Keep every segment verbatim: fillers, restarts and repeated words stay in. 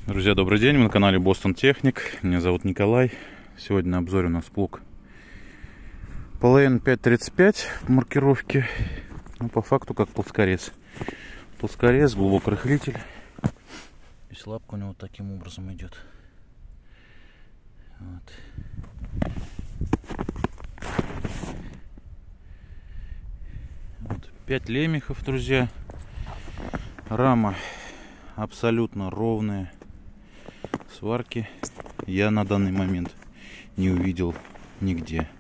Друзья, добрый день, мы на канале Boston Technic. Меня зовут Николай. Сегодня на обзоре у нас плуг Палейн пять тридцать пять в маркировке. Ну, по факту как плоскорез. Плоскорез, глубокий рыхлитель. И лапка у него таким образом идет. Вот. Вот. пять лемехов, друзья. Рама абсолютно ровная. Сварки я на данный момент не увидел нигде.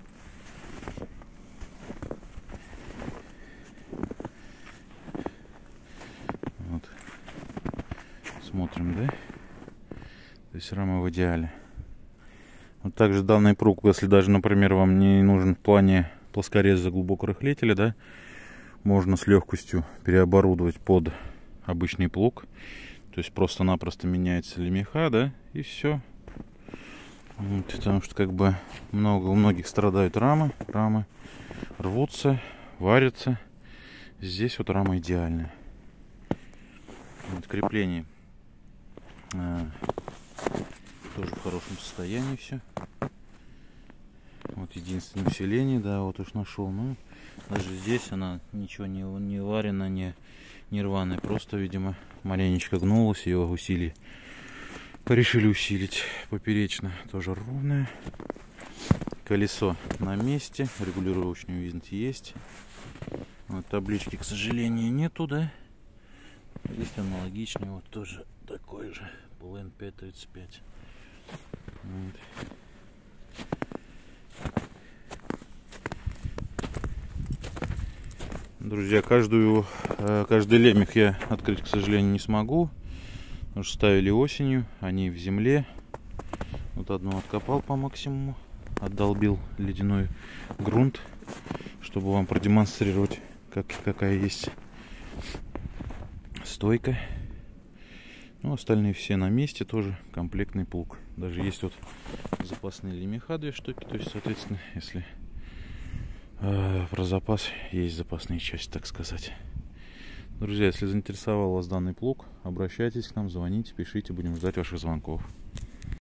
Вот. Смотрим, да? То есть рама в идеале. Вот также данный плуг, если даже, например, вам не нужен в плане плоскореза глубокого рыхлителя, да, можно с легкостью переоборудовать под обычный плуг. То есть просто-напросто меняется лемеха, да, и все. Вот, потому что как бы много у многих страдают рамы, рамы рвутся, варятся. Здесь вот рама идеальная. Вот, крепление а, тоже в хорошем состоянии все. Вот единственное усиление, да, вот уж нашел. Ну, даже здесь она ничего не, не варена, не, не рваная. Просто, видимо, маленечко гнулась, ее усилий. Решили усилить. Поперечно тоже ровное. Колесо на месте. Регулировочный винт есть. Вот, таблички, к сожалению, нету, да? Есть аналогичный, вот тоже такой же. Палейн пять тридцать пять. Вот. Друзья, каждую, каждый лемех я открыть, к сожалению, не смогу. Потому что ставили осенью, они в земле. Вот одну откопал по максимуму. Отдолбил ледяной грунт, чтобы вам продемонстрировать, как, какая есть стойка. Ну, остальные все на месте, тоже комплектный плуг. Даже есть вот запасные лемеха, две штуки. То есть, соответственно, если э, про запас есть запасные части, так сказать. Друзья, если заинтересовал вас данный плуг, обращайтесь к нам, звоните, пишите, будем ждать ваших звонков.